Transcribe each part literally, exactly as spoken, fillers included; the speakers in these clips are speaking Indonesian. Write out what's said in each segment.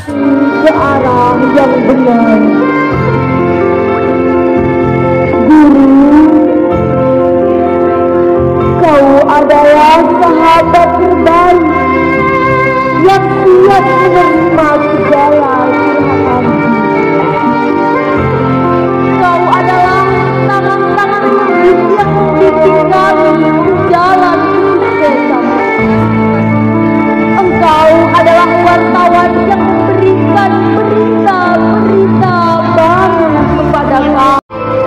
ke arah yang benar. Guru, kau adalah sahabat terbaik yang siap menerima segala curhatan. Kau adalah tangan-tangan medis yang membimbing kami berjalan kesuksesan. Engkau adalah wartawan yang memberikan berita-berita baru kepada kami.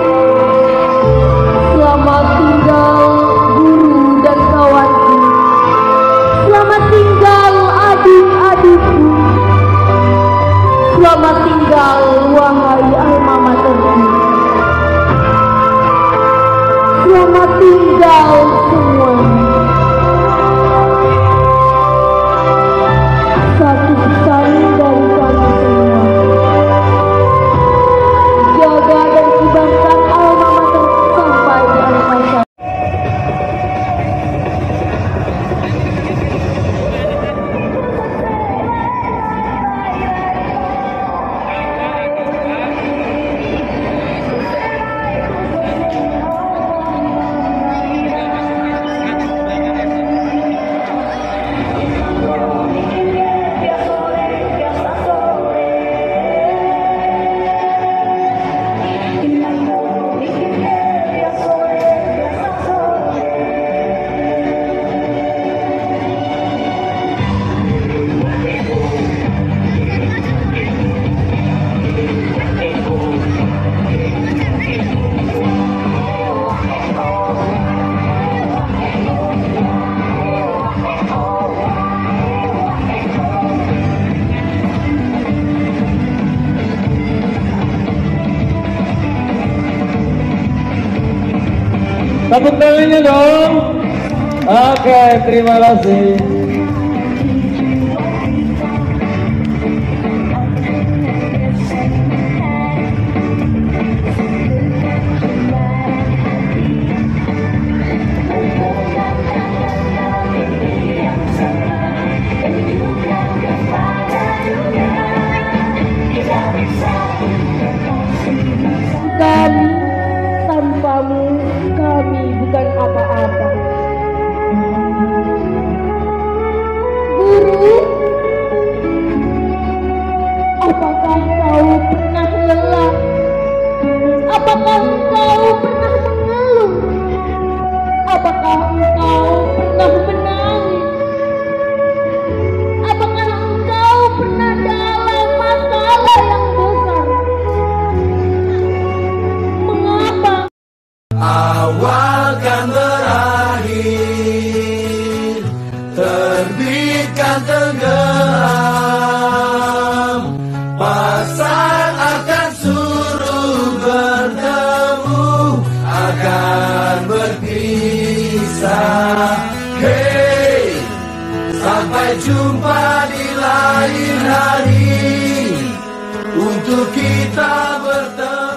Selamat tinggal guru dan kawanku. Selamat tinggal adik-adikku. Selamat tinggal wahai alma materku. Selamat tinggal semuanya. Satu pesan dari kami semua. Jaga dan kibarkan alma mater sampai di akhir hayat. Tepuk tangannya dong. Oke, terima kasih. Kami tanpamu kami bukan apa-apa. Guru, apakah kau pernah lelah? Apakah kau pernah mengeluh? Apakah engkau pernah menangis? Apakah engkau pernah dalam masalah yang besar? Mengapa? Awal kan berakhir, terbitkan tenggelam, pasang akan suruh bertemu, akan berpisah. Hey, sampai jumpa di lain hari, untuk kita bertemu.